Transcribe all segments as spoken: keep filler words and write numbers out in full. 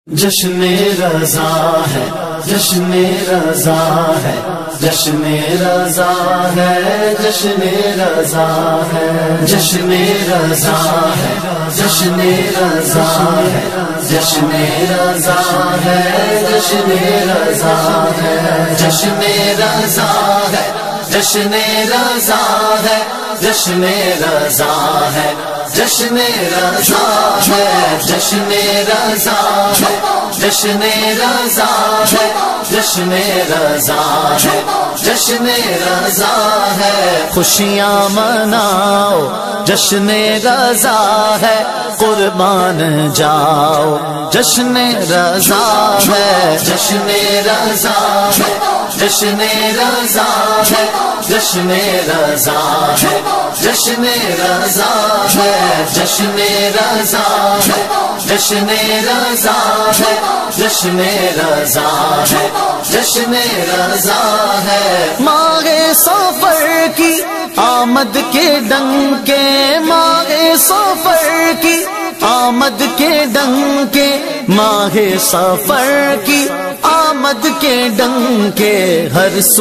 جشن رضا ہے، جشن رضا ہے، جشن رضا ہے، جشن رضا ہے، جشن رضا ہے، جشن رضا ہے، جشن رضا ہے، جشن رضا ہے، جشن رضا ہے، جشن رضا ہے، جشن رضا ہے، جشن رضا ہے، جشن رضا ہے، جشن رضا ہے، جشن رضا ہے، جشن رضا ہے، خوشیاں مناؤ، جشن رضا ہے، قربان جاؤ، جشن رضا ہے، جشن رضا ہے، جشن رضا ہے، جشن رضا ہے، جشن رضا ہے، جشن رضا ہے، جشن رضا ہے، جشن رضا ہے، جشن رضا ہے، ماہ سفر کی آمد کے ڈنکے، ماہ سفر کی آمد کے ڈنکے، ماہ سفر کی آمد کے ڈنکے، ہر سو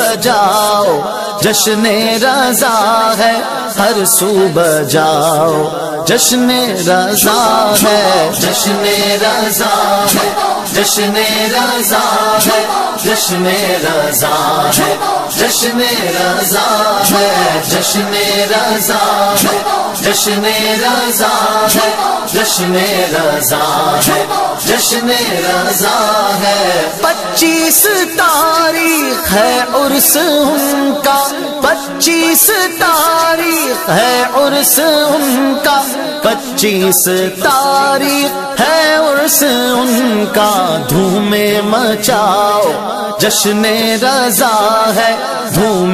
بجاؤ، جشن رضا ہے، ہر سو بجاؤ، جشن رضا ہے، جشن رضا ہے، جشن رضا ہے، جشن رضا ہے، جشن رضا ہے، جشن رضا ہے، جشن رضا ہے، جشن رضا ہے، جشن رضا ہے، پچیس تاریخ ہے عرس ان کا، پچیس تاریخ ہے عرس ان کا، پچیس تاریخ ہے عرس ان کا، دھوم مچاؤ، جشن رضا ہے، دھوم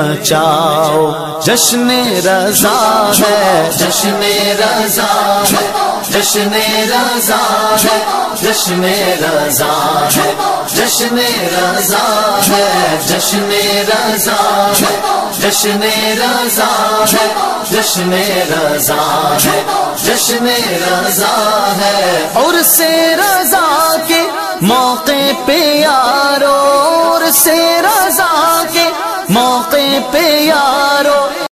مچاؤ، جشن رضا ہے، جشن رضا ہے، جشن رضا ہے، جشن رضا ہے، جشن رضا ہے، جشن رضا ہے، جشن رضا ہے، جشن رضا ہے، جشن رضا ہے، عرس رضا کے موقع پہ یارو، عرس رضا کے موقع پہ یارو،